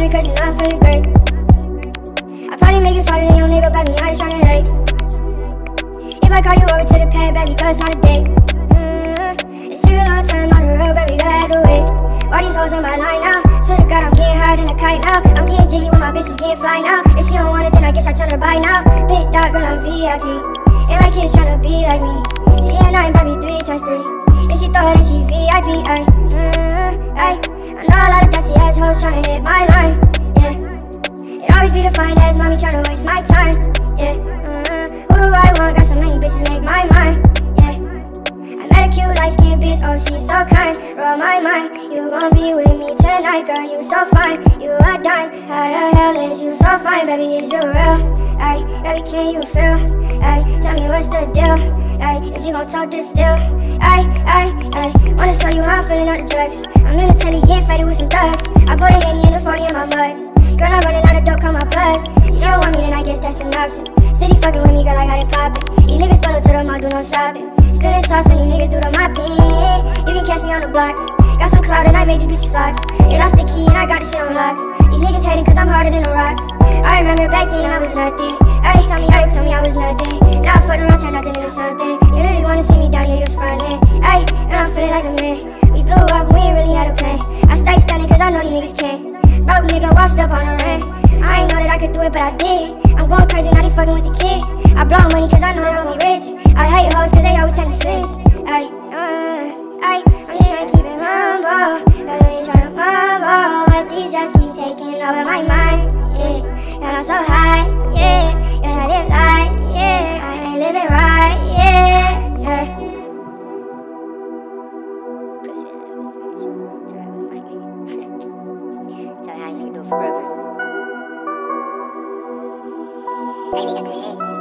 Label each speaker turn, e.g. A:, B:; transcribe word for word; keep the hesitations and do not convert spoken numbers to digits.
A: cause you know I'm feeling great. I probably make you fall in your nigga, baby, I ain't tryna hate. If I call you over to the pad, baby, girl, it's not a date. mm, It's still a long time on the road, baby, girl, I had to wait. All these hoes on my line now. Swear to God, I'm getting higher than a kite now. I'm getting jiggy when my bitches getting fly now. If she don't want it, then I guess I tell her bye now. Big dog, girl, I'm V I P. And my kids tryna be like me. She ain't nine, baby, three times three. If she thought that she V I P, ay, mm, ay. I know a lot of dusty ass hoes tryna hit my line, yeah. It always be the fine ass mommy tryna waste my time, yeah. mm, Who do I want? Got so many bitches make my mind, yeah. I met a cute light-skinned bitch, oh she's so kind. Roll my mind, you gon' be with me tonight, girl, you so fine. You a dime, how the hell is you so fine? Baby, is you real? Ay, baby, can you feel? Ay, tell me what's the deal? Ay, is you gon' talk this still? Ay, ay, ay, wanna show you how I'm feeling on the drugs. I'm in the telly getting fatty with some thugs. I put a Henny in the forty in my mud. Girl, I'm running out of dope, on my blood. She don't want me, then I guess that's an option. City fucking with me, girl, I got it poppin'. These niggas pull up to the mall, do no shopping. Spilling sauce and these niggas do the mopping. You can catch me on the block. Got some clout and I made these bitches flock. They lost the key and I got the shit on lock. These niggas hating cause I'm harder than a rock. I remember back then I was nothing. Every told me, every told me I was nothing. Now I fucked around, turned nothing into something. You niggas wanna see me down here, just frontin'. Ay, and I'm feeling like a man. We blew up, we ain't really had a plan. I stayed stunning cause I know these niggas can't. Broke nigga washed up on the rent. I ain't know that I could do it, but I did. I'm going crazy, now they fucking with the kid. I blow money cause I know they want me rich. I hate hoes cause they always tend to switch. Ay, uh, ay, I'm just tryna keep it humble. But I ain't tryna mumble. But these just keep taking over my mind, yeah. And I'm so high, yeah. And I live light, yeah. I ain't living right, yeah, yeah.
B: Forever. Say nigga,